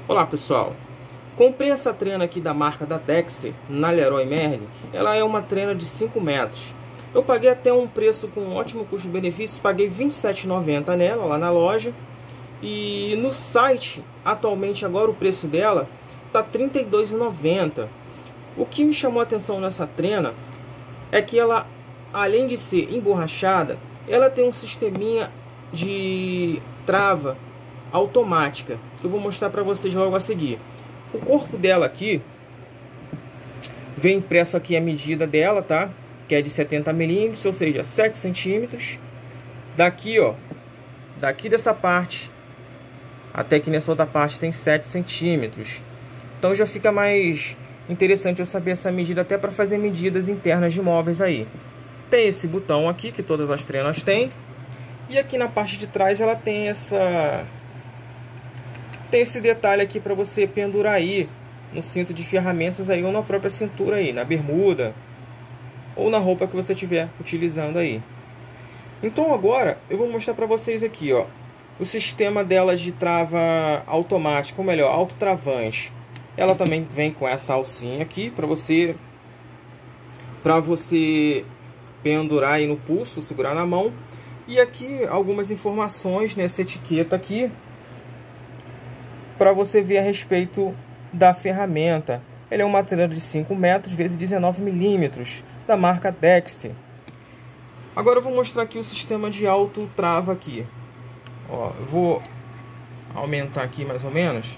Olá pessoal, comprei essa trena aqui da marca da Dexter na Leroy Merlin. Ela é uma trena de 5 metros. Eu paguei até um preço com um ótimo custo-benefício, paguei R$ 27,90 nela lá na loja. E no site, atualmente agora o preço dela está R$ 32,90. O que me chamou a atenção nessa trena é que ela, além de ser emborrachada, ela tem um sisteminha de trava automática. Eu vou mostrar para vocês logo a seguir. O corpo dela aqui vem impresso aqui a medida dela, tá? Que é de 70 milímetros, ou seja, 7 centímetros. Daqui, ó, daqui dessa parte até aqui nessa outra parte tem 7 centímetros. Então já fica mais interessante eu saber essa medida até para fazer medidas internas de móveis aí. Tem esse botão aqui que todas as trenas têm. E aqui na parte de trás ela tem esse detalhe aqui para você pendurar aí no cinto de ferramentas aí, ou na própria cintura aí, na bermuda ou na roupa que você estiver utilizando aí. Então agora eu vou mostrar para vocês aqui, ó, o sistema dela de trava automática, ou melhor, autotravante. Ela também vem com essa alcinha aqui para você pendurar aí no pulso, segurar na mão. E aqui algumas informações nessa etiqueta aqui para você ver a respeito da ferramenta. Ela é uma trena de 5 metros × 19 milímetros da marca Dexter. Agora eu vou mostrar aqui o sistema de autotrava aqui. Ó, eu vou aumentar aqui mais ou menos.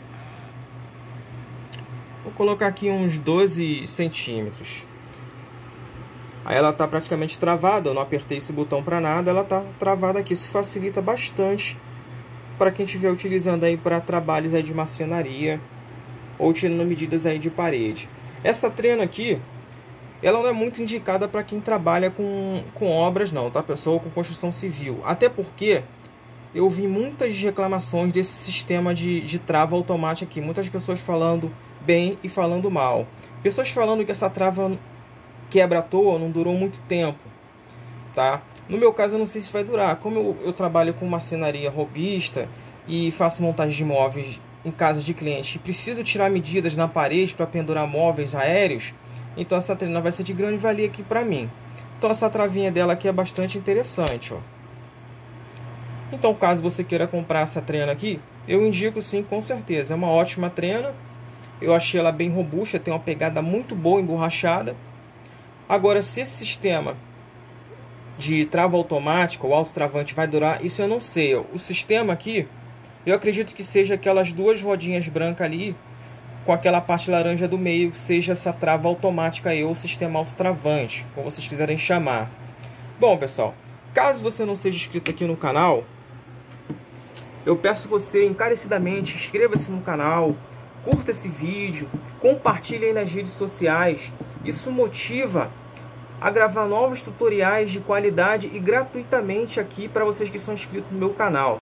Vou colocar aqui uns 12 centímetros. Aí ela está praticamente travada, eu não apertei esse botão para nada, ela está travada aqui. Isso facilita bastante para quem estiver utilizando aí para trabalhos aí de marcenaria ou tirando medidas aí de parede. Essa trena aqui, ela não é muito indicada para quem trabalha com obras não, tá pessoal? Com construção civil. Até porque eu vi muitas reclamações desse sistema de trava automática aqui. Muitas pessoas falando bem e falando mal. Pessoas falando que essa trava quebra à toa, não durou muito tempo, tá? No meu caso eu não sei se vai durar. Como eu trabalho com marcenaria robista e faço montagem de móveis em casas de clientes e preciso tirar medidas na parede para pendurar móveis aéreos, então essa trena vai ser de grande valia aqui para mim. Então essa travinha dela aqui é bastante interessante, ó. Então caso você queira comprar essa trena aqui, eu indico sim, com certeza. É uma ótima trena. Eu achei ela bem robusta, tem uma pegada muito boa, emborrachada. Agora, se esse sistema de trava automática, o autotravante, vai durar, isso eu não sei. O sistema aqui, eu acredito que seja aquelas duas rodinhas brancas ali, com aquela parte laranja do meio, que seja essa trava automática aí, ou sistema autotravante, como vocês quiserem chamar. Bom, pessoal, caso você não seja inscrito aqui no canal, eu peço você encarecidamente, inscreva-se no canal, curta esse vídeo, compartilhe aí nas redes sociais. Isso motiva a gravar novos tutoriais de qualidade e gratuitamente aqui para vocês que são inscritos no meu canal.